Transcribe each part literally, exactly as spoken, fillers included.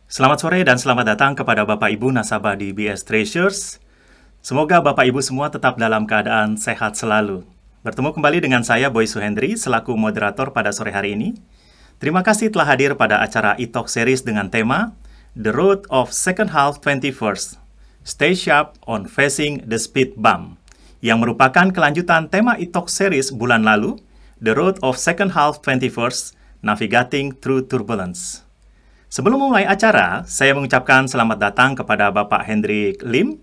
Selamat sore dan selamat datang kepada Bapak Ibu nasabah D B S Treasures. Semoga Bapak Ibu semua tetap dalam keadaan sehat selalu. Bertemu kembali dengan saya, Boy Suhendri, selaku moderator pada sore hari ini. Terima kasih telah hadir pada acara e-talk series dengan tema The Road of Second Half twenty-first, Stay Sharp on Facing the Speed Bump, yang merupakan kelanjutan tema e-talk series bulan lalu, The Road of Second Half twenty-first, Navigating Through Turbulence. Sebelum memulai acara, saya mengucapkan selamat datang kepada Bapak Hendrik Lim,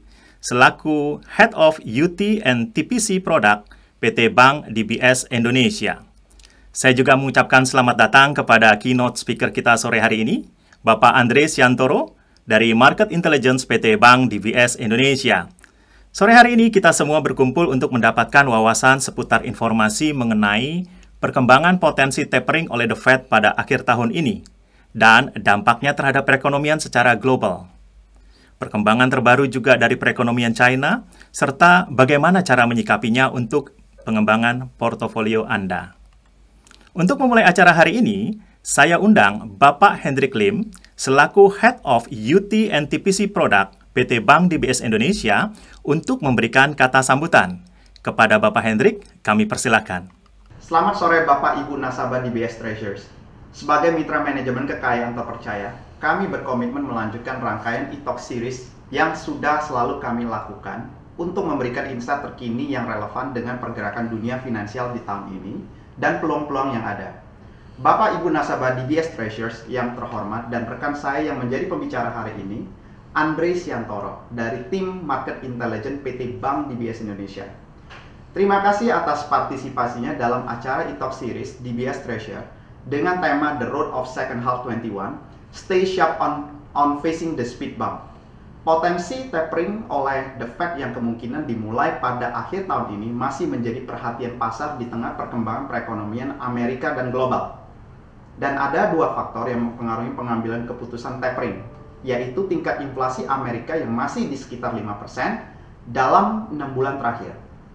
selaku Head of U T and T P C Product P T Bank D B S Indonesia. Saya juga mengucapkan selamat datang kepada keynote speaker kita sore hari ini, Bapak Andre Siantoro, dari Market Intelligence P T Bank D B S Indonesia. Sore hari ini kita semua berkumpul untuk mendapatkan wawasan seputar informasi mengenai perkembangan potensi tapering oleh The Fed pada akhir tahun ini, dan dampaknya terhadap perekonomian secara global. Perkembangan terbaru juga dari perekonomian China, serta bagaimana cara menyikapinya untuk pengembangan portofolio Anda. Untuk memulai acara hari ini, saya undang Bapak Hendrik Lim, selaku Head of U T and T P C Product P T Bank D B S Indonesia, untuk memberikan kata sambutan. Kepada Bapak Hendrik, kami persilakan. Selamat sore Bapak Ibu nasabah D B S Treasures. Sebagai mitra manajemen kekayaan terpercaya, kami berkomitmen melanjutkan rangkaian e-talk series yang sudah selalu kami lakukan untuk memberikan insight terkini yang relevan dengan pergerakan dunia finansial di tahun ini dan peluang-peluang yang ada. Bapak Ibu nasabah D B S Treasures yang terhormat dan rekan saya yang menjadi pembicara hari ini, Andre Siantoro dari tim Market Intelligence P T Bank D B S Indonesia. Terima kasih atas partisipasinya dalam acara e-talk series D B S Treasure dengan tema The Road of Second Half twenty-one, Stay Sharp on, on Facing the Speed Bump. Potensi tapering oleh The Fed yang kemungkinan dimulai pada akhir tahun ini masih menjadi perhatian pasar di tengah perkembangan perekonomian Amerika dan global. Dan ada dua faktor yang mempengaruhi pengambilan keputusan tapering, yaitu tingkat inflasi Amerika yang masih di sekitar lima persen dalam enam bulan terakhir,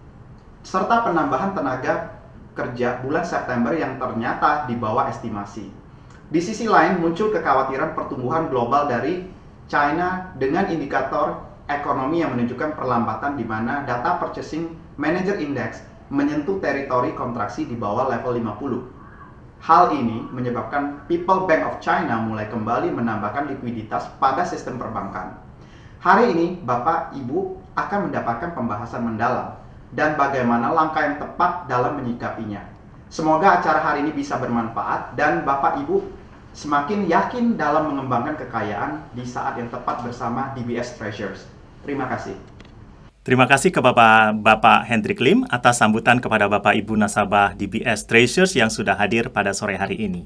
serta penambahan tenaga kerja bulan September yang ternyata di bawah estimasi. Di sisi lain, muncul kekhawatiran pertumbuhan global dari China dengan indikator ekonomi yang menunjukkan perlambatan di mana data Purchasing Manager Index menyentuh teritori kontraksi di bawah level lima puluh. Hal ini menyebabkan People Bank of China mulai kembali menambahkan likuiditas pada sistem perbankan. Hari ini, Bapak Ibu akan mendapatkan pembahasan mendalam dan bagaimana langkah yang tepat dalam menyikapinya. Semoga acara hari ini bisa bermanfaat dan Bapak Ibu semakin yakin dalam mengembangkan kekayaan di saat yang tepat bersama D B S Treasures. Terima kasih. Terima kasih ke Bapak, Bapak Hendrik Lim atas sambutan kepada Bapak Ibu nasabah D B S Treasures yang sudah hadir pada sore hari ini.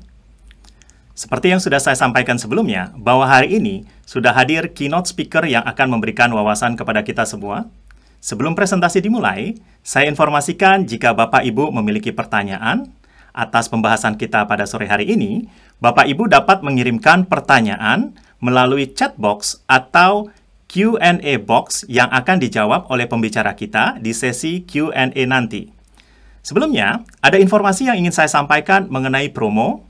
Seperti yang sudah saya sampaikan sebelumnya, bahwa hari ini sudah hadir keynote speaker yang akan memberikan wawasan kepada kita semua. Sebelum presentasi dimulai, saya informasikan jika Bapak Ibu memiliki pertanyaan atas pembahasan kita pada sore hari ini, Bapak Ibu dapat mengirimkan pertanyaan melalui chat box atau Q and A box yang akan dijawab oleh pembicara kita di sesi Q and A nanti. Sebelumnya, ada informasi yang ingin saya sampaikan mengenai promo,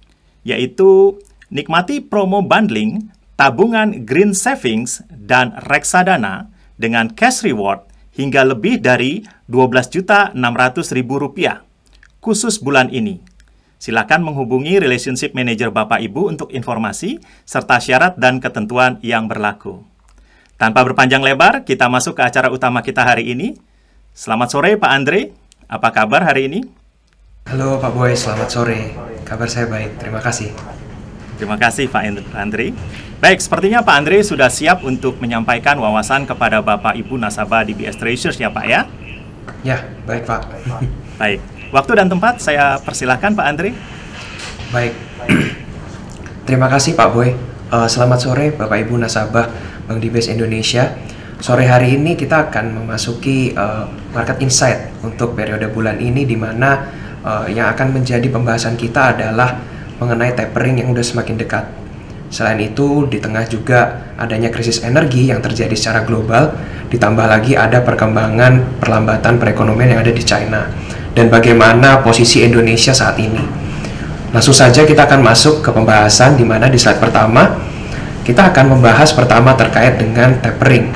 yaitu nikmati promo bundling tabungan Green Savings dan Reksadana dengan cash reward hingga lebih dari dua belas juta enam ratus ribu rupiah khusus bulan ini. Silakan menghubungi Relationship Manager Bapak Ibu untuk informasi serta syarat dan ketentuan yang berlaku. Tanpa berpanjang lebar, kita masuk ke acara utama kita hari ini. Selamat sore Pak Andre, apa kabar hari ini? Halo Pak Boy, selamat sore. Kabar saya baik, terima kasih. Terima kasih Pak Andre. Baik, sepertinya Pak Andre sudah siap untuk menyampaikan wawasan kepada Bapak Ibu nasabah D B S Treasures ya Pak ya? Ya, baik Pak. Baik, waktu dan tempat saya persilahkan Pak Andre. Baik, terima kasih Pak Boy. Uh, selamat sore Bapak Ibu nasabah Bank D B S Indonesia. Sore hari ini kita akan memasuki uh, market insight untuk periode bulan ini, di mana uh, yang akan menjadi pembahasan kita adalah mengenai tapering yang sudah semakin dekat. Selain itu, di tengah juga adanya krisis energi yang terjadi secara global, ditambah lagi ada perkembangan perlambatan perekonomian yang ada di China, dan bagaimana posisi Indonesia saat ini. Langsung saja kita akan masuk ke pembahasan, di mana di slide pertama Kita akan membahas pertama terkait dengan tapering.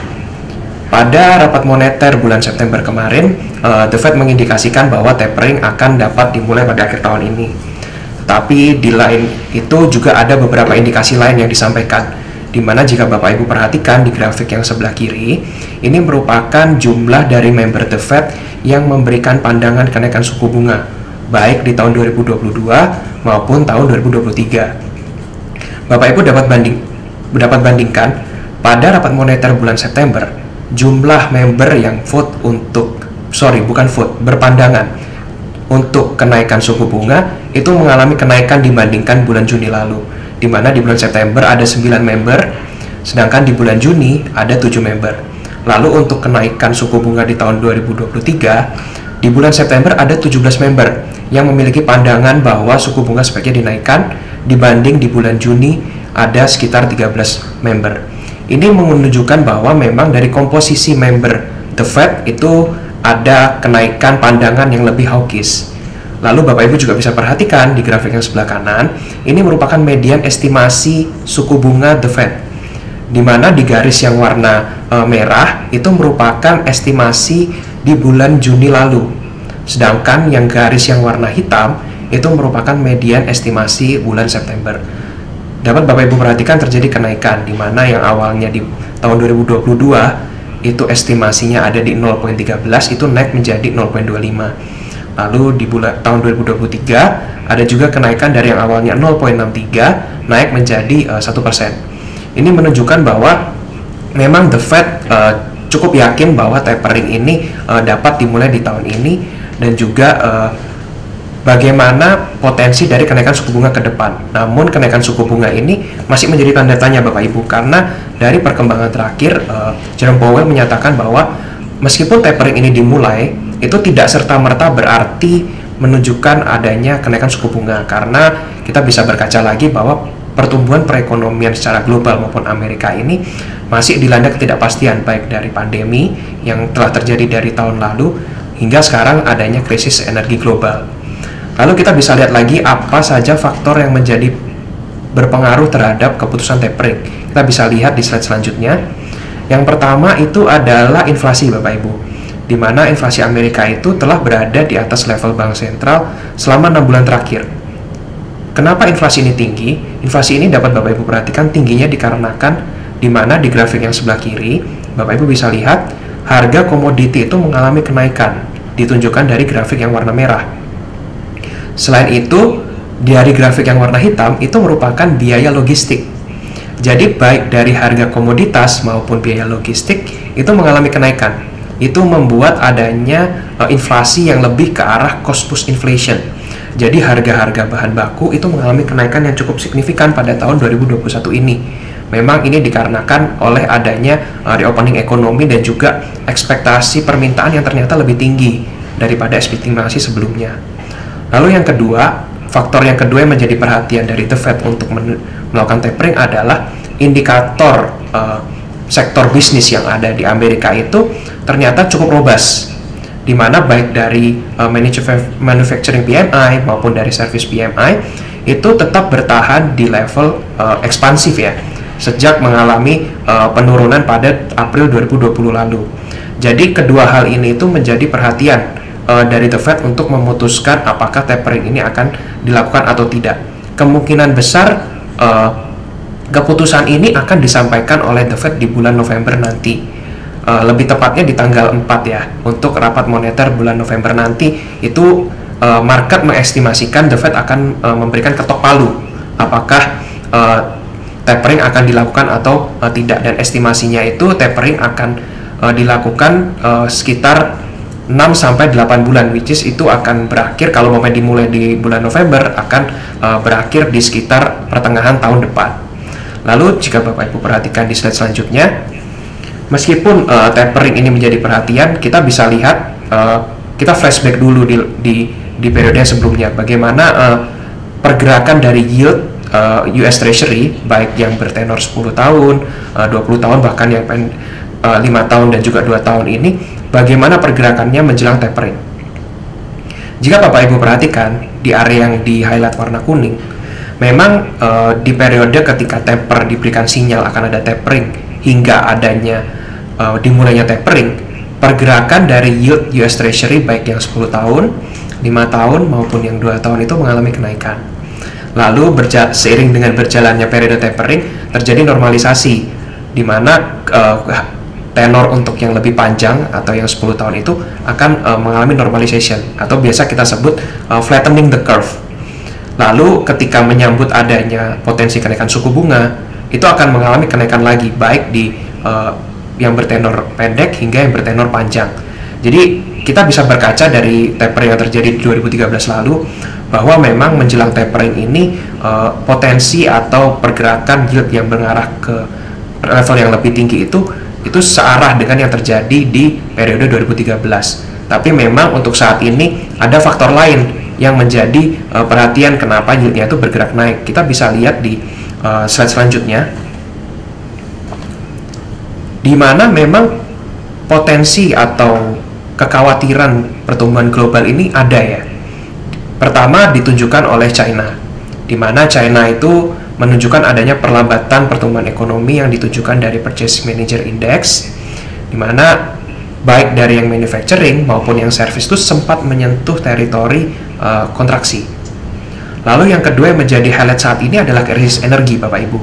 Pada rapat moneter bulan September kemarin, uh, The Fed mengindikasikan bahwa tapering akan dapat dimulai pada akhir tahun ini. Tetapi di lain itu juga ada beberapa indikasi lain yang disampaikan, di mana jika Bapak Ibu perhatikan di grafik yang sebelah kiri, ini merupakan jumlah dari member The Fed yang memberikan pandangan kenaikan suku bunga, baik di tahun dua ribu dua puluh dua maupun tahun dua ribu dua puluh tiga. Bapak Ibu dapat banding, dapat bandingkan pada rapat moneter bulan September, jumlah member yang vote untuk, sorry bukan vote, berpandangan untuk kenaikan suku bunga itu mengalami kenaikan dibandingkan bulan Juni lalu, di mana di bulan September ada sembilan member, sedangkan di bulan Juni ada tujuh member. Lalu untuk kenaikan suku bunga di tahun dua ribu dua puluh tiga, di bulan September ada tujuh belas member yang memiliki pandangan bahwa suku bunga sebaiknya dinaikkan, dibanding di bulan Juni ada sekitar tiga belas member. Ini menunjukkan bahwa memang dari komposisi member The Fed itu ada kenaikan pandangan yang lebih hawkish. Lalu Bapak Ibu juga bisa perhatikan di grafik yang sebelah kanan, ini merupakan median estimasi suku bunga The Fed, di mana di garis yang warna e, merah itu merupakan estimasi di bulan Juni lalu. Sedangkan yang garis yang warna hitam itu merupakan median estimasi bulan September. Dapat Bapak Ibu perhatikan terjadi kenaikan, di mana yang awalnya di tahun dua ribu dua puluh dua itu estimasinya ada di nol koma satu tiga, itu naik menjadi nol koma dua lima. Lalu di bulan tahun dua ribu dua puluh tiga ada juga kenaikan dari yang awalnya nol koma enam tiga naik menjadi uh, satu persen. Ini menunjukkan bahwa memang The Fed uh, cukup yakin bahwa tapering ini uh, dapat dimulai di tahun ini, dan juga uh, bagaimana potensi dari kenaikan suku bunga ke depan. Namun kenaikan suku bunga ini masih menjadi tanda tanya Bapak Ibu, karena dari perkembangan terakhir uh, Jerome Powell menyatakan bahwa meskipun tapering ini dimulai, itu tidak serta-merta berarti menunjukkan adanya kenaikan suku bunga, karena kita bisa berkaca lagi bahwa pertumbuhan perekonomian secara global maupun Amerika ini masih dilanda ketidakpastian, baik dari pandemi yang telah terjadi dari tahun lalu hingga sekarang adanya krisis energi global. Lalu kita bisa lihat lagi apa saja faktor yang menjadi berpengaruh terhadap keputusan tapering. Kita bisa lihat di slide selanjutnya. Yang pertama itu adalah inflasi Bapak Ibu, di mana inflasi Amerika itu telah berada di atas level bank sentral selama enam bulan terakhir. Kenapa inflasi ini tinggi? Inflasi ini dapat Bapak Ibu perhatikan tingginya dikarenakan di mana di grafik yang sebelah kiri Bapak Ibu bisa lihat harga komoditi itu mengalami kenaikan, ditunjukkan dari grafik yang warna merah. Selain itu, dari grafik yang warna hitam itu merupakan biaya logistik. Jadi baik dari harga komoditas maupun biaya logistik itu mengalami kenaikan. Itu membuat adanya uh, inflasi yang lebih ke arah cost push inflation. Jadi harga-harga bahan baku itu mengalami kenaikan yang cukup signifikan pada tahun dua ribu dua puluh satu ini. Memang ini dikarenakan oleh adanya uh, reopening ekonomi dan juga ekspektasi permintaan yang ternyata lebih tinggi daripada estimasi sebelumnya. Lalu yang kedua, faktor yang kedua yang menjadi perhatian dari The Fed untuk melakukan tapering adalah indikator uh, sektor bisnis yang ada di Amerika itu ternyata cukup robust, di mana baik dari uh, manufacturing P M I maupun dari service P M I itu tetap bertahan di level uh, ekspansif ya, sejak mengalami uh, penurunan pada April dua ribu dua puluh lalu. Jadi kedua hal ini itu menjadi perhatian uh, dari The Fed untuk memutuskan apakah tapering ini akan dilakukan atau tidak. Kemungkinan besar uh, keputusan ini akan disampaikan oleh The Fed di bulan November nanti, uh, lebih tepatnya di tanggal empat ya, untuk rapat moneter bulan November nanti. Itu uh, market mengestimasikan The Fed akan uh, memberikan ketok palu apakah uh, tapering akan dilakukan atau uh, tidak, dan estimasinya itu tapering akan uh, dilakukan uh, sekitar enam sampai delapan bulan, which is itu akan berakhir, kalau momen dimulai di bulan November akan uh, berakhir di sekitar pertengahan tahun depan. Lalu jika Bapak Ibu perhatikan di slide selanjutnya, meskipun uh, tapering ini menjadi perhatian, kita bisa lihat, uh, kita flashback dulu di, di, di periode sebelumnya, bagaimana uh, pergerakan dari yield uh, U S Treasury, baik yang bertenor sepuluh tahun, uh, dua puluh tahun, bahkan yang pen, uh, lima tahun dan juga dua tahun ini, bagaimana pergerakannya menjelang tapering. Jika Bapak Ibu perhatikan di area yang di highlight warna kuning, memang uh, di periode ketika taper diberikan sinyal akan ada tapering hingga adanya uh, dimulainya tapering, pergerakan dari yield U S Treasury baik yang sepuluh tahun, lima tahun maupun yang dua tahun itu mengalami kenaikan. Lalu berja- seiring dengan berjalannya periode tapering terjadi normalisasi di mana uh, tenor untuk yang lebih panjang atau yang sepuluh tahun itu akan uh, mengalami normalization atau biasa kita sebut uh, flattening the curve. Lalu ketika menyambut adanya potensi kenaikan suku bunga, itu akan mengalami kenaikan lagi, baik di uh, yang bertenor pendek hingga yang bertenor panjang. Jadi kita bisa berkaca dari tapering yang terjadi di dua ribu tiga belas lalu, bahwa memang menjelang tapering ini uh, potensi atau pergerakan yield yang mengarah ke level yang lebih tinggi itu itu searah dengan yang terjadi di periode dua ribu tiga belas. Tapi memang untuk saat ini ada faktor lain yang menjadi uh, perhatian kenapa yieldnya itu bergerak naik. Kita bisa lihat di uh, slide selanjutnya, di mana memang potensi atau kekhawatiran pertumbuhan global ini ada ya. Pertama ditunjukkan oleh China, di mana China itu menunjukkan adanya perlambatan pertumbuhan ekonomi yang ditunjukkan dari Purchasing Manager Index, di mana baik dari yang manufacturing maupun yang service itu sempat menyentuh teritori uh, kontraksi. Lalu yang kedua yang menjadi highlight saat ini adalah krisis energi, Bapak Ibu.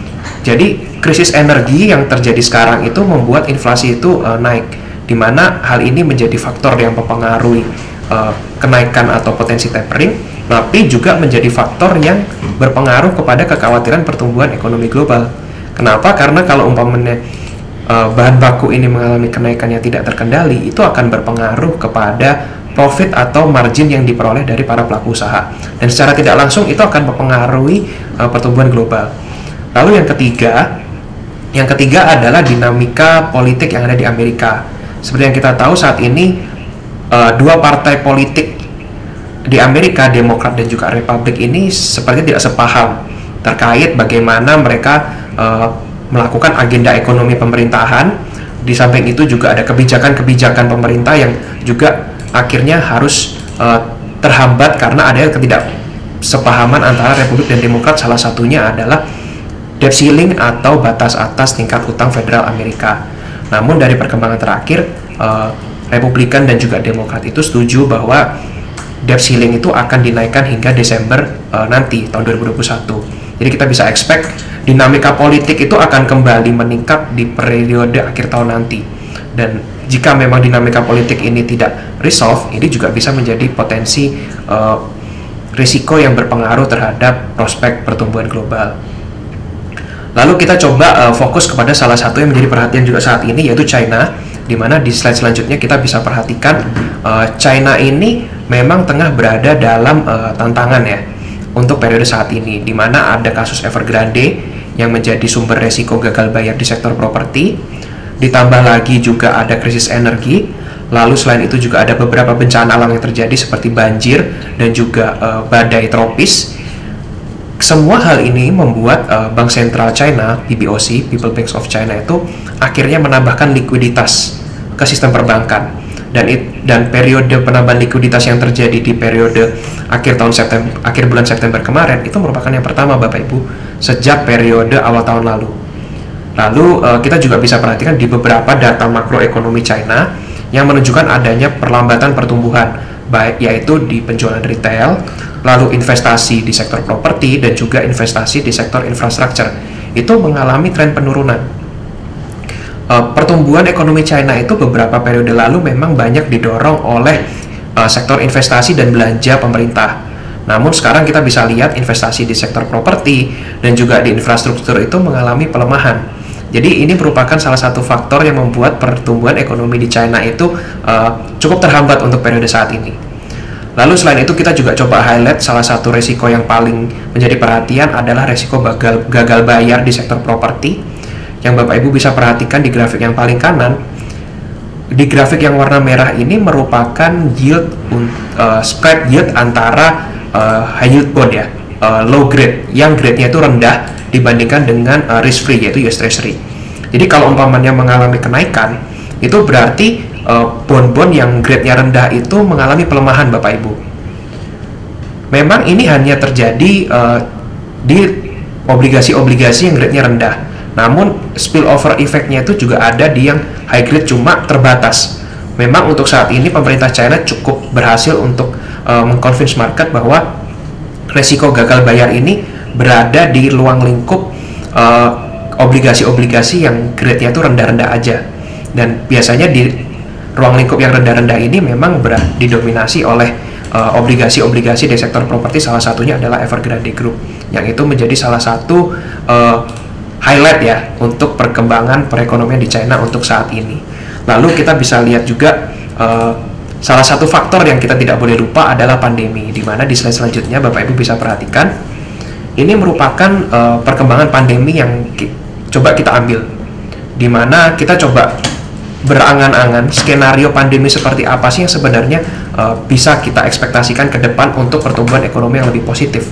Jadi krisis energi yang terjadi sekarang itu membuat inflasi itu uh, naik, di mana hal ini menjadi faktor yang mempengaruhi uh, kenaikan atau potensi tapering, tapi juga menjadi faktor yang berpengaruh kepada kekhawatiran pertumbuhan ekonomi global. Kenapa? Karena kalau umpamanya uh, bahan baku ini mengalami kenaikan yang tidak terkendali, itu akan berpengaruh kepada profit atau margin yang diperoleh dari para pelaku usaha, dan secara tidak langsung itu akan mempengaruhi uh, pertumbuhan global. Lalu yang ketiga, yang ketiga adalah dinamika politik yang ada di Amerika. Seperti yang kita tahu saat ini uh, dua partai politik di Amerika, Demokrat dan juga Republik ini seperti tidak sepaham terkait bagaimana mereka uh, melakukan agenda ekonomi pemerintahan. Di samping itu juga ada kebijakan-kebijakan pemerintah yang juga akhirnya harus uh, terhambat karena ada ketidaksepahaman antara Republik dan Demokrat. Salah satunya adalah debt ceiling atau batas atas tingkat utang federal Amerika. Namun dari perkembangan terakhir, uh, Republikan dan juga Demokrat itu setuju bahwa debt ceiling itu akan dinaikkan hingga Desember uh, nanti tahun dua ribu dua puluh satu. Jadi kita bisa expect dinamika politik itu akan kembali meningkat di periode akhir tahun nanti. Dan jika memang dinamika politik ini tidak resolve, ini juga bisa menjadi potensi uh, risiko yang berpengaruh terhadap prospek pertumbuhan global. Lalu kita coba uh, fokus kepada salah satu yang menjadi perhatian juga saat ini, yaitu China, di mana di slide selanjutnya kita bisa perhatikan uh, China ini memang tengah berada dalam uh, tantangan ya untuk periode saat ini, di mana ada kasus Evergrande yang menjadi sumber resiko gagal bayar di sektor properti, ditambah lagi juga ada krisis energi. Lalu selain itu juga ada beberapa bencana alam yang terjadi seperti banjir dan juga uh, badai tropis. Semua hal ini membuat uh, Bank Sentral China, P B O C, People Bank of China itu akhirnya menambahkan likuiditas ke sistem perbankan. Dan it, dan periode penambahan likuiditas yang terjadi di periode akhir tahun September, akhir bulan September kemarin itu merupakan yang pertama, Bapak Ibu, sejak periode awal tahun lalu. Lalu uh, kita juga bisa perhatikan di beberapa data makroekonomi China yang menunjukkan adanya perlambatan pertumbuhan, baik yaitu di penjualan retail, lalu investasi di sektor properti dan juga investasi di sektor infrastruktur itu mengalami tren penurunan. Uh, pertumbuhan ekonomi China itu beberapa periode lalu memang banyak didorong oleh uh, sektor investasi dan belanja pemerintah. Namun sekarang kita bisa lihat investasi di sektor properti dan juga di infrastruktur itu mengalami pelemahan. Jadi ini merupakan salah satu faktor yang membuat pertumbuhan ekonomi di China itu uh, cukup terhambat untuk periode saat ini. Lalu selain itu kita juga coba highlight salah satu resiko yang paling menjadi perhatian adalah resiko gagal, gagal bayar di sektor properti, yang Bapak Ibu bisa perhatikan di grafik yang paling kanan. Di grafik yang warna merah ini merupakan yield uh, spread yield antara uh, high yield bond ya, uh, low grade, yang grade-nya itu rendah dibandingkan dengan uh, risk free yaitu U S Treasury. Jadi kalau umpamanya mengalami kenaikan, itu berarti uh, bond-bond yang grade-nya rendah itu mengalami pelemahan, Bapak Ibu. Memang ini hanya terjadi uh, di obligasi-obligasi yang grade-nya rendah. Namun spillover effect-nya itu juga ada di yang high grade, cuma terbatas. Memang untuk saat ini pemerintah China cukup berhasil untuk uh, mengconvince market bahwa resiko gagal bayar ini berada di ruang lingkup uh, obligasi-obligasi yang grade-nya itu rendah-rendah aja. Dan biasanya di ruang lingkup yang rendah-rendah ini memang ber- didominasi oleh uh, obligasi-obligasi di sektor properti, salah satunya adalah Evergrande Group, yang itu menjadi salah satu uh, highlight ya untuk perkembangan perekonomian di China untuk saat ini. Lalu kita bisa lihat juga uh, salah satu faktor yang kita tidak boleh lupa adalah pandemi, di mana di slide selanjutnya Bapak Ibu bisa perhatikan ini merupakan uh, perkembangan pandemi yang ki- coba kita ambil, di mana kita coba berangan-angan skenario pandemi seperti apa sih yang sebenarnya uh, bisa kita ekspektasikan ke depan untuk pertumbuhan ekonomi yang lebih positif.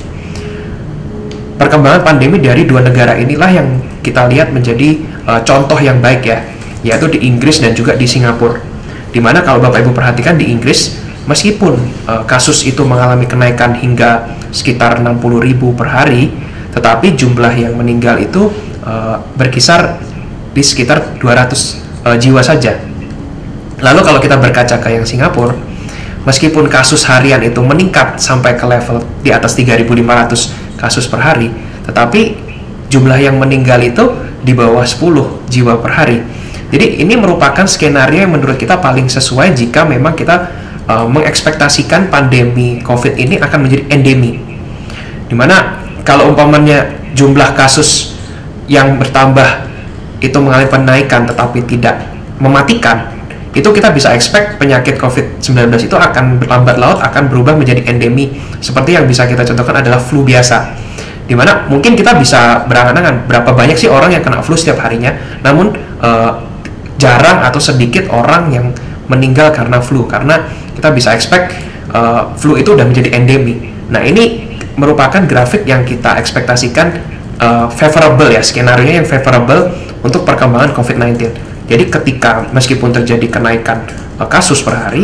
Perkembangan pandemi dari dua negara inilah yang kita lihat menjadi uh, contoh yang baik ya, yaitu di Inggris dan juga di Singapura. Dimana kalau Bapak Ibu perhatikan di Inggris, meskipun uh, kasus itu mengalami kenaikan hingga sekitar enam puluh ribu per hari, tetapi jumlah yang meninggal itu uh, berkisar di sekitar dua ratus uh, jiwa saja. Lalu kalau kita berkaca ke yang Singapura, meskipun kasus harian itu meningkat sampai ke level di atas tiga ribu lima ratus kasus per hari, tetapi jumlah yang meninggal itu di bawah sepuluh jiwa per hari. Jadi ini merupakan skenario yang menurut kita paling sesuai jika memang kita uh, mengekspektasikan pandemi COVID ini akan menjadi endemi. Dimana kalau umpamanya jumlah kasus yang bertambah itu mengalami penaikan tetapi tidak mematikan, itu kita bisa expect penyakit COVID sembilan belas itu akan berlambat laut akan berubah menjadi endemi, seperti yang bisa kita contohkan adalah flu biasa, dimana mungkin kita bisa berangan-angan berapa banyak sih orang yang kena flu setiap harinya, namun uh, jarang atau sedikit orang yang meninggal karena flu, karena kita bisa expect uh, flu itu udah menjadi endemi. Nah ini merupakan grafik yang kita ekspektasikan uh, favorable ya, skenario yang favorable untuk perkembangan COVID sembilan belas. Jadi ketika meskipun terjadi kenaikan uh, kasus per hari,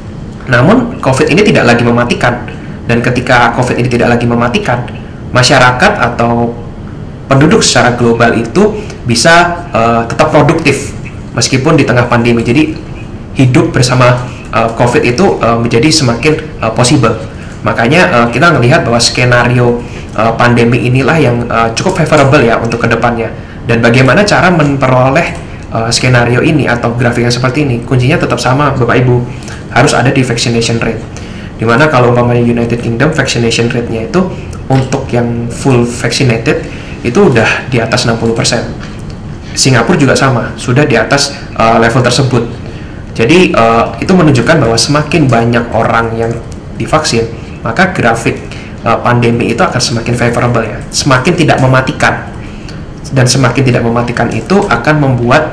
namun COVID ini tidak lagi mematikan. Dan ketika COVID ini tidak lagi mematikan, masyarakat atau penduduk secara global itu bisa uh, tetap produktif meskipun di tengah pandemi. Jadi hidup bersama uh, COVID itu uh, menjadi semakin uh, possible. Makanya uh, kita melihat bahwa skenario uh, pandemi inilah yang uh, cukup favorable ya untuk kedepannya. Dan bagaimana cara memperoleh Uh, skenario ini atau grafik yang seperti ini, kuncinya tetap sama Bapak Ibu, harus ada di vaccination rate. Dimana kalau umpamanya United Kingdom vaccination rate-nya itu untuk yang full vaccinated itu udah di atas enam puluh persen. Singapura juga sama, sudah di atas uh, level tersebut. Jadi uh, itu menunjukkan bahwa semakin banyak orang yang divaksin, maka grafik uh, pandemi itu akan semakin favorable ya, semakin tidak mematikan. Dan semakin tidak mematikan itu akan membuat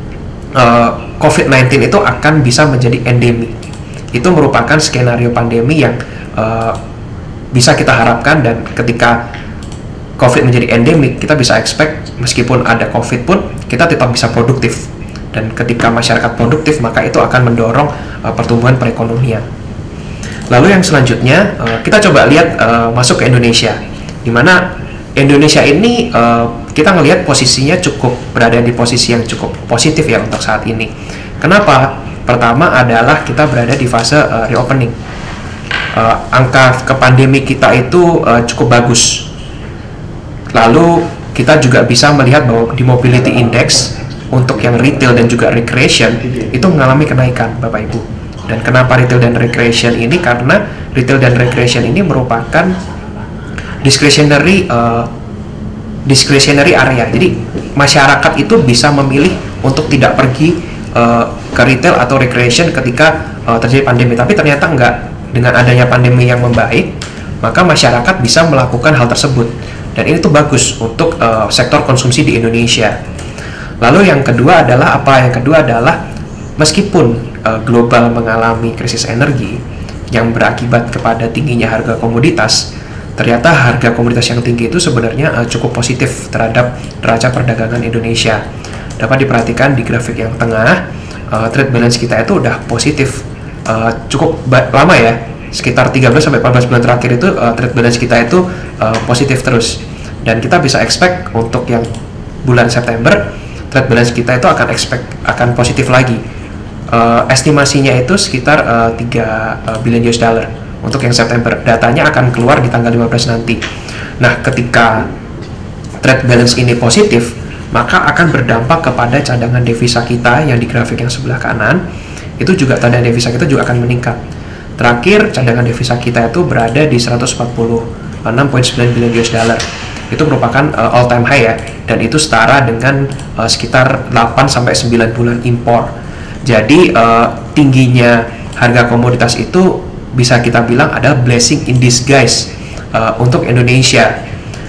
uh, COVID sembilan belas itu akan bisa menjadi endemi. Itu merupakan skenario pandemi yang uh, bisa kita harapkan, dan ketika COVID menjadi endemik, kita bisa expect meskipun ada COVID pun kita tetap bisa produktif. Dan ketika masyarakat produktif, maka itu akan mendorong uh, pertumbuhan perekonomian. Lalu yang selanjutnya uh, kita coba lihat uh, masuk ke Indonesia, di mana Indonesia ini uh, kita ngelihat posisinya cukup berada di posisi yang cukup positif ya untuk saat ini. Kenapa? Pertama adalah kita berada di fase uh, reopening. Uh, angka ke pandemi kita itu uh, cukup bagus. Lalu kita juga bisa melihat bahwa di mobility index untuk yang retail dan juga recreation itu mengalami kenaikan Bapak Ibu. Dan kenapa retail dan recreation ini? Karena retail dan recreation ini merupakan discretionary uh, discretionary area. Jadi masyarakat itu bisa memilih untuk tidak pergi uh, ke retail atau recreation ketika uh, terjadi pandemi. Tapi ternyata enggak, dengan adanya pandemi yang membaik, maka masyarakat bisa melakukan hal tersebut. Dan ini tuh bagus untuk uh, sektor konsumsi di Indonesia. Lalu yang kedua adalah apa? Yang kedua adalah meskipun uh, global mengalami krisis energi yang berakibat kepada tingginya harga komoditas, ternyata harga komoditas yang tinggi itu sebenarnya uh, cukup positif terhadap neraca perdagangan Indonesia. Dapat diperhatikan di grafik yang tengah, uh, trade balance kita itu udah positif uh, cukup lama ya, sekitar tiga belas sampai empat belas bulan terakhir itu uh, trade balance kita itu uh, positif terus. Dan kita bisa expect untuk yang bulan September, trade balance kita itu akan expect akan positif lagi. Uh, estimasinya itu sekitar uh, tiga billion U S dollar untuk yang September. Datanya akan keluar di tanggal lima belas nanti. Nah, ketika trade balance ini positif, maka akan berdampak kepada cadangan devisa kita yang di grafik yang sebelah kanan. Itu juga cadangan devisa kita juga akan meningkat. Terakhir, cadangan devisa kita itu berada di seratus empat puluh enam koma sembilan billion U S dollar. Itu merupakan uh, all time high ya, dan itu setara dengan uh, sekitar delapan sampai sembilan bulan impor. Jadi uh, tingginya harga komoditas itu bisa kita bilang adalah blessing in disguise uh, untuk Indonesia.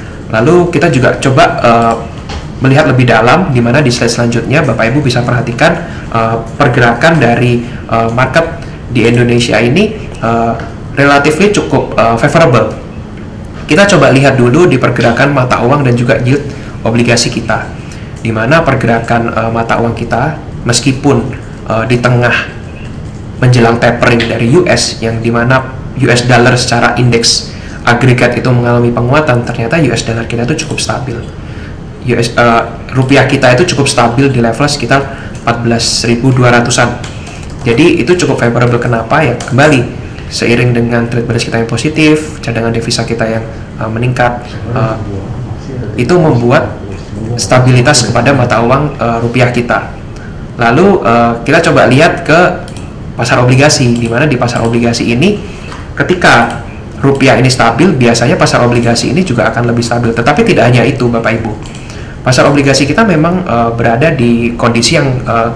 Lalu kita juga coba uh, melihat lebih dalam, di mana di slide selanjutnya Bapak Ibu bisa perhatikan uh, pergerakan dari uh, market di Indonesia ini uh, relatively cukup uh, favorable. Kita coba lihat dulu di pergerakan mata uang dan juga yield obligasi kita, di mana pergerakan uh, mata uang kita meskipun uh, di tengah menjelang tapering dari U S, yang dimana U S dollar secara indeks agregat itu mengalami penguatan, ternyata U S dollar kita itu cukup stabil. U S, uh, rupiah kita itu cukup stabil di level sekitar empat belas ribu dua ratusan. Jadi itu cukup favorable. Kenapa? Ya kembali seiring dengan trade balance kita yang positif, cadangan devisa kita yang uh, meningkat, uh, itu membuat stabilitas kepada mata uang uh, rupiah kita. Lalu uh, kita coba lihat ke pasar obligasi, di mana di pasar obligasi ini ketika rupiah ini stabil, biasanya pasar obligasi ini juga akan lebih stabil. Tetapi tidak hanya itu Bapak Ibu, pasar obligasi kita memang uh, berada di kondisi yang uh,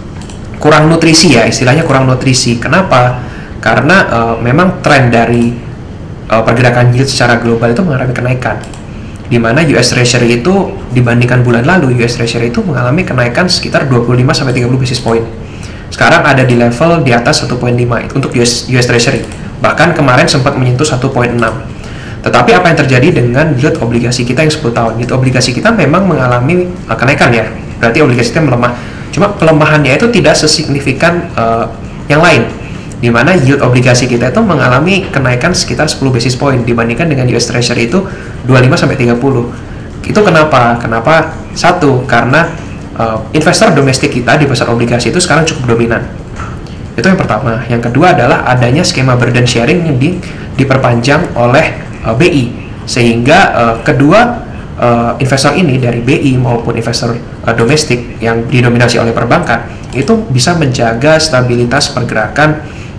kurang nutrisi ya, istilahnya kurang nutrisi. Kenapa? Karena uh, memang tren dari uh, pergerakan yield secara global itu mengalami kenaikan, di mana U S Treasury itu dibandingkan bulan lalu, U S Treasury itu mengalami kenaikan sekitar dua puluh lima sampai tiga puluh basis point. Sekarang ada di level di atas satu koma lima untuk U S, U S Treasury. Bahkan kemarin sempat menyentuh satu koma enam. Tetapi apa yang terjadi dengan yield obligasi kita yang sepuluh tahun? Yield obligasi kita memang mengalami uh, kenaikan ya, berarti obligasi kita melemah. Cuma pelemahannya itu tidak sesignifikan uh, yang lain, di mana yield obligasi kita itu mengalami kenaikan sekitar sepuluh basis point dibandingkan dengan U S Treasury itu dua puluh lima sampai tiga puluh. Itu kenapa? Kenapa? Satu, karena uh, investor domestik kita di pasar obligasi itu sekarang cukup dominan. Itu yang pertama. Yang kedua adalah adanya skema burden sharing yang di, diperpanjang oleh uh, B I, sehingga uh, kedua uh, investor ini dari B I maupun investor uh, domestik yang didominasi oleh perbankan itu bisa menjaga stabilitas pergerakan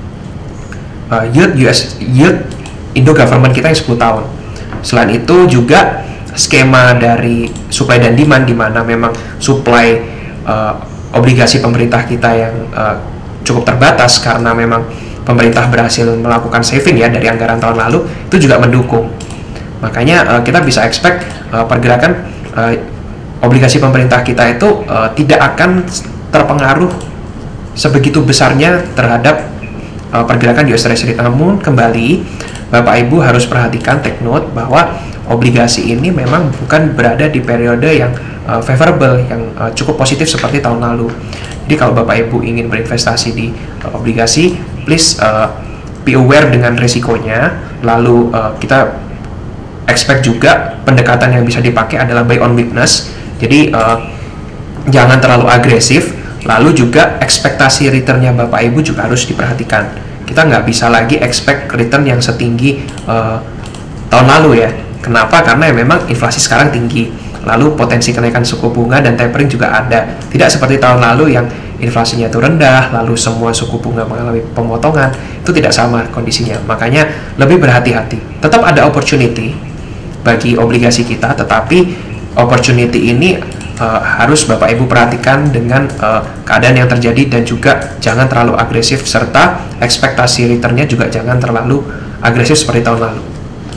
uh, yield U S yield Indo government kita yang sepuluh tahun. Selain itu juga skema dari supply dan demand, di mana memang supply uh, obligasi pemerintah kita yang uh, cukup terbatas karena memang pemerintah berhasil melakukan saving ya dari anggaran tahun lalu, itu juga mendukung. Makanya uh, kita bisa expect uh, pergerakan uh, obligasi pemerintah kita itu uh, tidak akan terpengaruh sebegitu besarnya terhadap uh, pergerakan U S Treasury. Namun kembali Bapak Ibu harus perhatikan, take note bahwa obligasi ini memang bukan berada di periode yang uh, favorable, yang uh, cukup positif seperti tahun lalu. Jadi kalau Bapak Ibu ingin berinvestasi di uh, obligasi, please uh, be aware dengan resikonya. Lalu uh, kita expect juga pendekatan yang bisa dipakai adalah buy on weakness. Jadi uh, jangan terlalu agresif. Lalu juga ekspektasi returnnya Bapak Ibu juga harus diperhatikan. Kita nggak bisa lagi expect return yang setinggi uh, tahun lalu ya. Kenapa? Karena memang inflasi sekarang tinggi, lalu potensi kenaikan suku bunga dan tapering juga ada. Tidak seperti tahun lalu yang inflasinya itu rendah, lalu semua suku bunga mengalami pemotongan. Itu tidak sama kondisinya. Makanya lebih berhati-hati. Tetap ada opportunity bagi obligasi kita, tetapi opportunity ini uh, harus Bapak Ibu perhatikan dengan uh, keadaan yang terjadi, dan juga jangan terlalu agresif, serta ekspektasi returnnya juga jangan terlalu agresif seperti tahun lalu.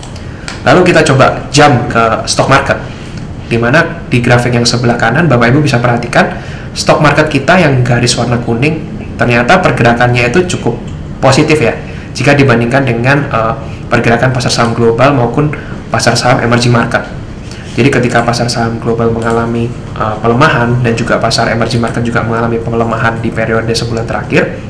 Lalu kita coba jump ke stock market, di mana di grafik yang sebelah kanan Bapak Ibu bisa perhatikan stock market kita yang garis warna kuning, ternyata pergerakannya itu cukup positif ya jika dibandingkan dengan uh, pergerakan pasar saham global maupun pasar saham emerging market. Jadi ketika pasar saham global mengalami uh, pelemahan dan juga pasar emerging market juga mengalami pelemahan di periode sebulan terakhir,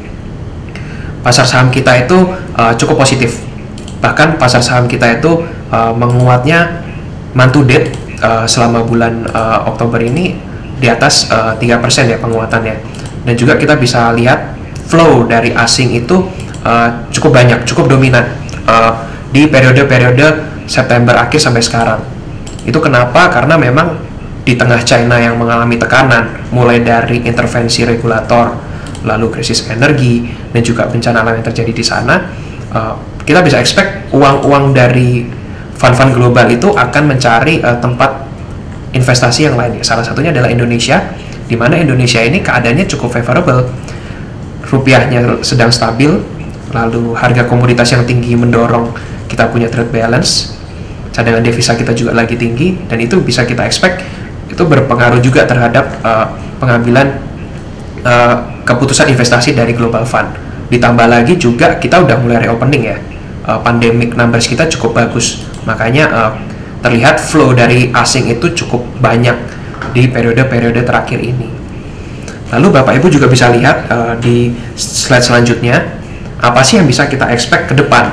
pasar saham kita itu uh, cukup positif. Bahkan pasar saham kita itu uh, menguatnya month to date uh, selama bulan uh, Oktober ini di atas uh, tiga persen ya penguatannya. Dan juga kita bisa lihat flow dari asing itu uh, cukup banyak, cukup dominan uh, di periode-periode September akhir sampai sekarang. Itu kenapa? Karena memang di tengah China yang mengalami tekanan mulai dari intervensi regulator, lalu krisis energi, dan juga bencana alam yang terjadi di sana, uh, kita bisa expect uang-uang dari fund-fund global itu akan mencari uh, tempat investasi yang lainnya. Salah satunya adalah Indonesia, di mana Indonesia ini keadaannya cukup favorable, rupiahnya sedang stabil, lalu harga komoditas yang tinggi mendorong kita punya trade balance, cadangan devisa kita juga lagi tinggi, dan itu bisa kita expect itu berpengaruh juga terhadap uh, pengambilan uh, keputusan investasi dari global fund. Ditambah lagi juga kita udah mulai reopening ya, uh, pandemic numbers kita cukup bagus, makanya uh, terlihat flow dari asing itu cukup banyak di periode-periode terakhir ini. Lalu Bapak Ibu juga bisa lihat uh, di slide selanjutnya, apa sih yang bisa kita expect ke depan.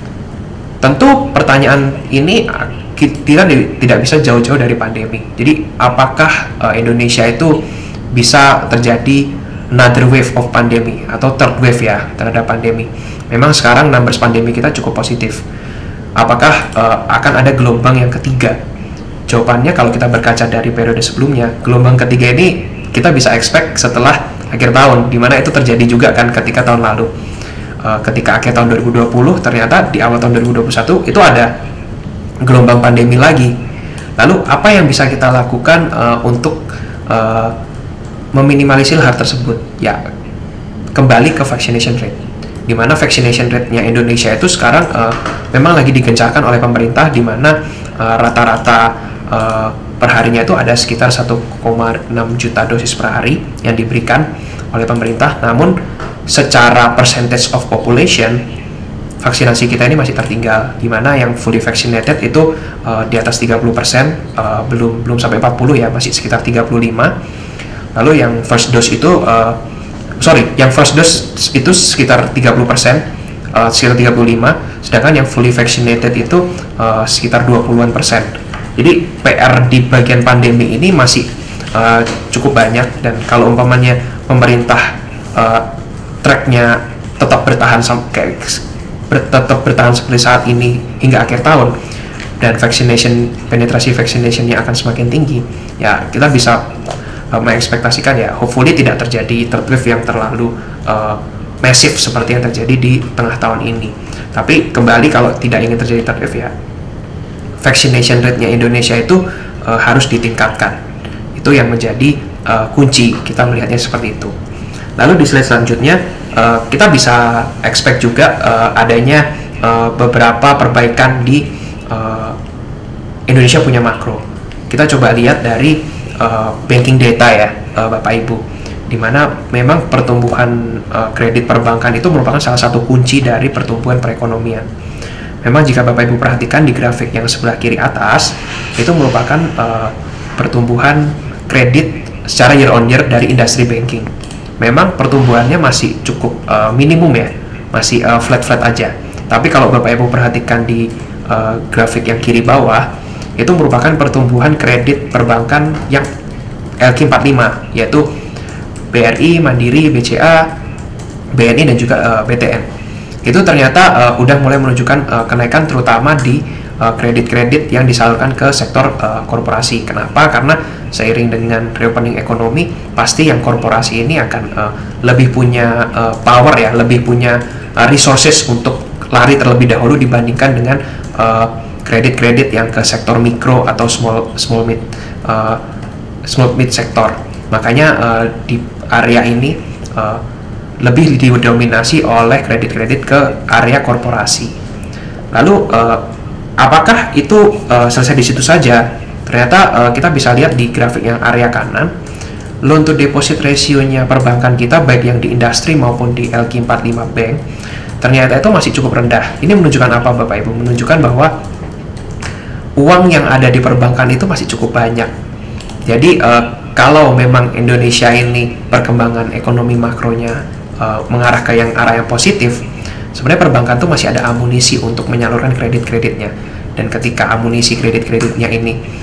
Tentu pertanyaan ini kita tidak bisa jauh-jauh dari pandemi. Jadi apakah uh, Indonesia itu bisa terjadi another wave of pandemi atau third wave ya terhadap pandemi. Memang sekarang numbers pandemi kita cukup positif. Apakah uh, akan ada gelombang yang ketiga? Jawabannya kalau kita berkaca dari periode sebelumnya, gelombang ketiga ini kita bisa expect setelah akhir tahun, di mana itu terjadi juga kan ketika tahun lalu. Uh, ketika akhir tahun dua ribu dua puluh, ternyata di awal tahun dua ribu dua puluh satu itu ada gelombang pandemi lagi. Lalu apa yang bisa kita lakukan uh, untuk uh, meminimalisir hal tersebut? Ya, kembali ke vaccination rate, di mana vaccination rate-nya Indonesia itu sekarang uh, memang lagi digencarkan oleh pemerintah, di mana uh, rata-rata uh, perharinya itu ada sekitar satu koma enam juta dosis per hari yang diberikan oleh pemerintah. Namun secara percentage of population, vaksinasi kita ini masih tertinggal, di mana yang fully vaccinated itu uh, di atas tiga puluh persen, uh, belum belum sampai empat puluh ya, masih sekitar tiga puluh lima. Lalu yang first dose itu uh, sorry, yang first dose itu sekitar tiga puluh persen, uh, sekitar tiga puluh lima, sedangkan yang fully vaccinated itu uh, sekitar dua puluhan persen. Jadi P R di bagian pandemi ini masih uh, cukup banyak, dan kalau umpamanya pemerintah uh, tracknya tetap bertahan sampai ber, tetap bertahan seperti saat ini hingga akhir tahun, dan vaccination penetrasi vaccinationnya akan semakin tinggi, ya kita bisa uh, mengekspektasikan ya hopefully tidak terjadi third wave yang terlalu uh, masif seperti yang terjadi di tengah tahun ini. Tapi kembali, kalau tidak ingin terjadi third wave ya vaccination rate-nya Indonesia itu uh, harus ditingkatkan. Itu yang menjadi uh, kunci, kita melihatnya seperti itu. Lalu di slide selanjutnya uh, kita bisa expect juga uh, adanya uh, beberapa perbaikan di uh, Indonesia punya makro. Kita coba lihat dari uh, banking data ya uh, Bapak Ibu, di mana memang pertumbuhan uh, kredit perbankan itu merupakan salah satu kunci dari pertumbuhan perekonomian. Memang jika Bapak Ibu perhatikan di grafik yang sebelah kiri atas, itu merupakan uh, pertumbuhan kredit secara year on year dari industri banking. Memang pertumbuhannya masih cukup uh, minimum ya, masih uh, flat-flat aja. Tapi kalau Bapak Ibu perhatikan di uh, grafik yang kiri bawah, itu merupakan pertumbuhan kredit perbankan yang L Q empat puluh lima, yaitu B R I, Mandiri, B C A, B N I, dan juga uh, B T N. Itu ternyata uh, udah mulai menunjukkan uh, kenaikan, terutama di uh, kredit-kredit yang disalurkan ke sektor uh, korporasi. Kenapa? Karena seiring dengan reopening ekonomi, pasti yang korporasi ini akan uh, lebih punya uh, power ya, lebih punya uh, resources untuk lari terlebih dahulu dibandingkan dengan kredit-kredit uh, yang ke sektor mikro atau small small mid uh, small mid sektor. Makanya uh, di area ini uh, lebih didominasi oleh kredit-kredit ke area korporasi. Lalu uh, apakah itu uh, selesai di situ saja? Ternyata uh, kita bisa lihat di grafik yang area kanan, loan to deposit ratio-nya perbankan kita baik yang di industri maupun di L Q empat puluh lima bank, ternyata itu masih cukup rendah. Ini menunjukkan apa Bapak Ibu? Menunjukkan bahwa uang yang ada di perbankan itu masih cukup banyak. Jadi uh, kalau memang Indonesia ini perkembangan ekonomi makronya uh, mengarah ke yang arah yang positif, sebenarnya perbankan tuh masih ada amunisi untuk menyalurkan kredit-kreditnya. Dan ketika amunisi kredit-kreditnya ini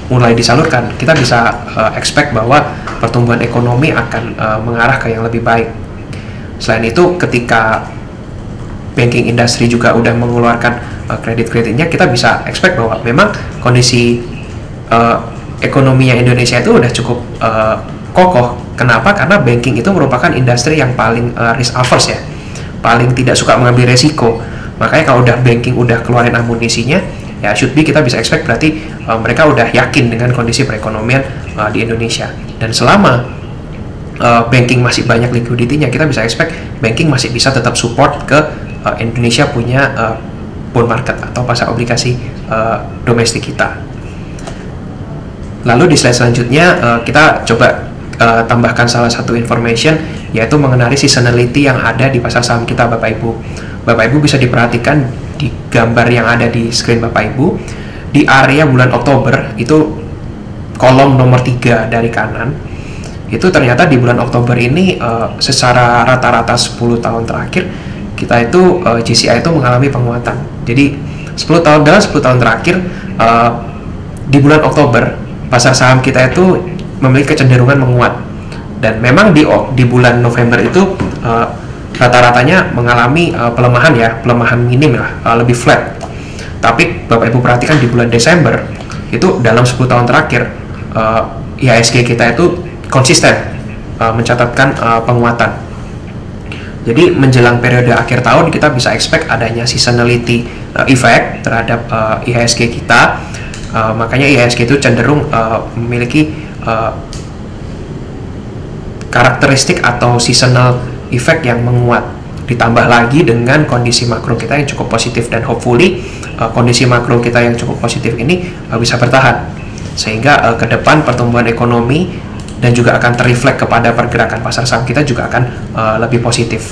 mulai disalurkan, kita bisa uh, expect bahwa pertumbuhan ekonomi akan uh, mengarah ke yang lebih baik. Selain itu, ketika banking industry juga udah mengeluarkan uh, kredit-kreditnya, kita bisa expect bahwa memang kondisi uh, ekonominya Indonesia itu udah cukup uh, kokoh. Kenapa? Karena banking itu merupakan industri yang paling uh, risk averse ya, paling tidak suka mengambil resiko. Makanya kalau udah banking udah keluarin amunisinya, ya should be kita bisa expect berarti uh, mereka udah yakin dengan kondisi perekonomian uh, di Indonesia. Dan selama uh, banking masih banyak liquidity-nya, kita bisa expect banking masih bisa tetap support ke uh, Indonesia punya uh, bond market atau pasar obligasi uh, domestik kita. Lalu di slide selanjutnya uh, kita coba uh, tambahkan salah satu information, yaitu mengenai seasonality yang ada di pasar saham kita, Bapak Ibu. Bapak Ibu bisa diperhatikan di gambar yang ada di screen Bapak Ibu, di area bulan Oktober, itu kolom nomor tiga dari kanan, itu ternyata di bulan Oktober ini uh, secara rata-rata sepuluh tahun terakhir kita itu uh, G C I itu mengalami penguatan. Jadi sepuluh tahun dalam sepuluh tahun terakhir uh, di bulan Oktober pasar saham kita itu memiliki kecenderungan menguat, dan memang di di bulan November itu uh, rata-ratanya mengalami uh, pelemahan ya, pelemahan minim lah, uh, lebih flat. Tapi Bapak Ibu perhatikan di bulan Desember itu dalam sepuluh tahun terakhir uh, I H S G kita itu konsisten uh, mencatatkan uh, penguatan. Jadi menjelang periode akhir tahun kita bisa expect adanya seasonality uh, effect terhadap uh, I H S G kita. Uh, makanya I H S G itu cenderung uh, memiliki uh, karakteristik atau seasonal efek yang menguat, ditambah lagi dengan kondisi makro kita yang cukup positif, dan hopefully uh, kondisi makro kita yang cukup positif ini uh, bisa bertahan sehingga uh, ke depan pertumbuhan ekonomi dan juga akan terreflek kepada pergerakan pasar saham kita juga akan uh, lebih positif.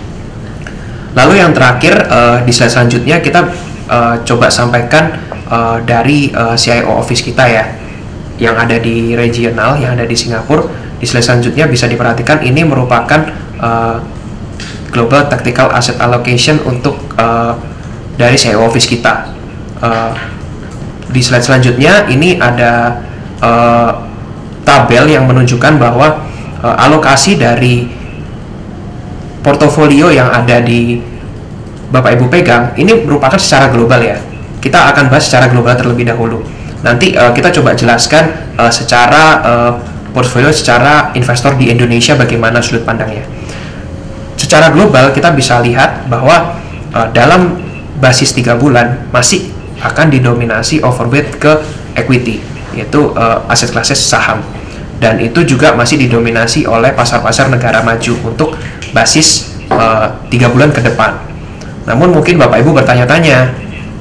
Lalu yang terakhir uh, di slide selanjutnya kita uh, coba sampaikan uh, dari uh, C I O office kita ya, yang ada di regional, yang ada di Singapura. Di slide selanjutnya bisa diperhatikan ini merupakan uh, Global Tactical Asset Allocation untuk uh, dari C I O office kita. Uh, di slide selanjutnya ini ada uh, tabel yang menunjukkan bahwa uh, alokasi dari portofolio yang ada di Bapak Ibu pegang ini merupakan secara global ya. Kita akan bahas secara global terlebih dahulu. Nanti uh, kita coba jelaskan uh, secara uh, portfolio secara investor di Indonesia bagaimana sudut pandangnya. Secara global kita bisa lihat bahwa uh, dalam basis tiga bulan masih akan didominasi overweight ke equity, yaitu uh, aset klases saham, dan itu juga masih didominasi oleh pasar-pasar negara maju untuk basis uh, tiga bulan ke depan. Namun mungkin Bapak Ibu bertanya-tanya,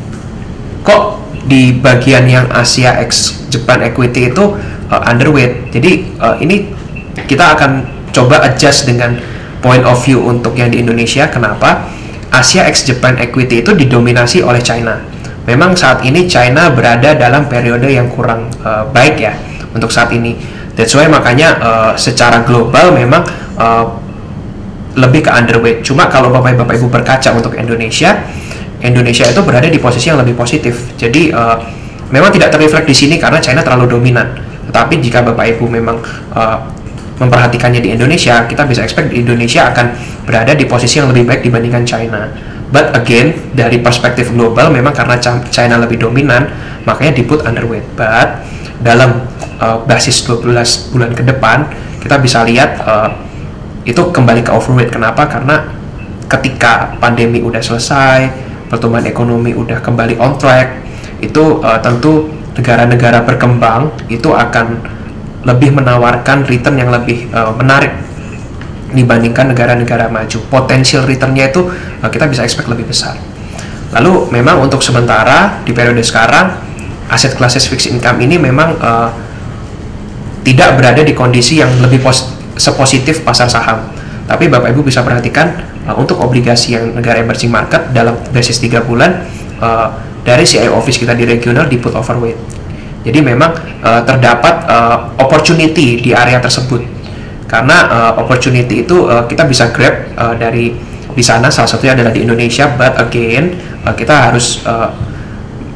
kok di bagian yang Asia X Japan equity itu uh, underweight? Jadi uh, ini kita akan coba adjust dengan point of view untuk yang di Indonesia. Kenapa? Asia X Japan equity itu didominasi oleh China. Memang saat ini China berada dalam periode yang kurang uh, baik ya untuk saat ini. That's why makanya uh, secara global memang uh, lebih ke underweight. Cuma kalau Bapak Bapak Ibu berkaca untuk Indonesia, Indonesia itu berada di posisi yang lebih positif. Jadi uh, memang tidak terreflek di sini karena China terlalu dominan. Tetapi jika Bapak Ibu memang uh, memperhatikannya di Indonesia, kita bisa expect di Indonesia akan berada di posisi yang lebih baik dibandingkan China. But again, dari perspektif global memang karena China lebih dominan, makanya di put underweight. But dalam uh, basis dua belas bulan ke depan, kita bisa lihat uh, itu kembali ke overweight. Kenapa? Karena ketika pandemi udah selesai, pertumbuhan ekonomi udah kembali on track, itu uh, tentu negara-negara berkembang itu akan lebih menawarkan return yang lebih uh, menarik dibandingkan negara-negara maju. Potensial returnnya itu uh, kita bisa expect lebih besar. Lalu memang untuk sementara di periode sekarang aset klases fixed income ini memang uh, tidak berada di kondisi yang lebih pos sepositif pasar saham. Tapi Bapak Ibu bisa perhatikan uh, untuk obligasi yang negara emerging market dalam basis tiga bulan uh, dari C I O office kita di regional di put overweight. Jadi memang uh, terdapat uh, opportunity di area tersebut. Karena uh, opportunity itu uh, kita bisa grab uh, dari di sana, salah satunya adalah di Indonesia. But again uh, kita harus uh,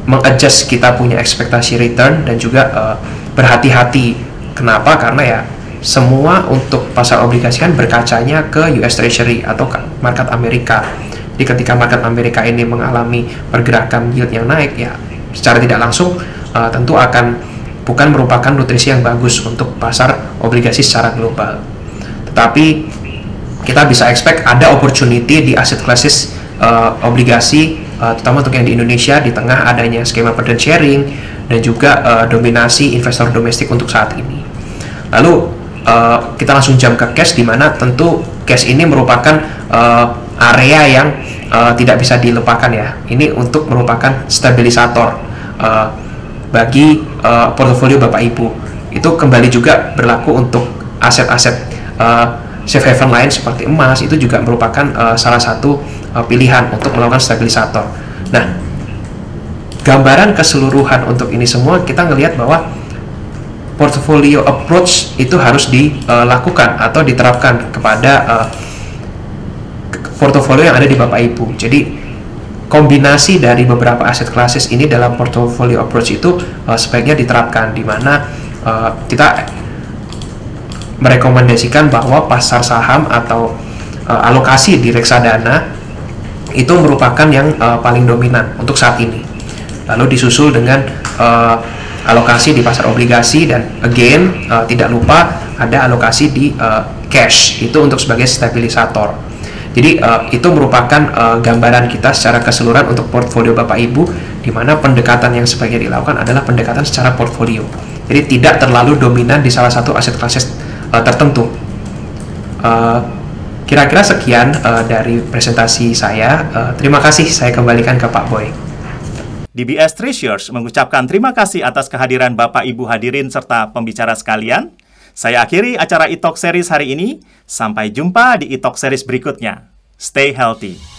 mengadjust kita punya ekspektasi return dan juga uh, berhati-hati. Kenapa? Karena ya semua untuk pasar obligasi kan berkacanya ke U S Treasury atau ke market Amerika. Jadi ketika market Amerika ini mengalami pergerakan yield yang naik, ya secara tidak langsung uh, tentu akan bukan merupakan nutrisi yang bagus untuk pasar obligasi secara global. Tetapi kita bisa expect ada opportunity di asset classes uh, obligasi, uh, terutama untuk yang di Indonesia di tengah adanya skema burden sharing dan juga uh, dominasi investor domestik untuk saat ini. Lalu Uh, kita langsung jump ke cash, di mana tentu cash ini merupakan uh, area yang uh, tidak bisa dilupakan ya. Ini untuk merupakan stabilisator uh, bagi uh, portofolio Bapak Ibu. Itu kembali juga berlaku untuk aset-aset uh, safe haven lain seperti emas, itu juga merupakan uh, salah satu uh, pilihan untuk melakukan stabilisator. Nah, gambaran keseluruhan untuk ini semua kita ngelihat bahwa portfolio approach itu harus dilakukan atau diterapkan kepada uh, portofolio yang ada di Bapak Ibu. Jadi kombinasi dari beberapa aset classes ini dalam portfolio approach itu uh, sebaiknya diterapkan, di mana uh, kita merekomendasikan bahwa pasar saham atau uh, alokasi di reksadana itu merupakan yang uh, paling dominan untuk saat ini. Lalu disusul dengan uh, alokasi di pasar obligasi, dan again uh, tidak lupa ada alokasi di uh, cash itu untuk sebagai stabilisator. Jadi uh, itu merupakan uh, gambaran kita secara keseluruhan untuk portfolio Bapak Ibu, di mana pendekatan yang sebaiknya dilakukan adalah pendekatan secara portfolio. Jadi tidak terlalu dominan di salah satu aset classes uh, tertentu. Uh, kira-kira sekian uh, dari presentasi saya. Uh, terima kasih, saya kembalikan ke Pak Boy. D B S Treasures mengucapkan terima kasih atas kehadiran Bapak Ibu hadirin serta pembicara sekalian. Saya akhiri acara e-talk series hari ini. Sampai jumpa di e-talk series berikutnya. Stay healthy.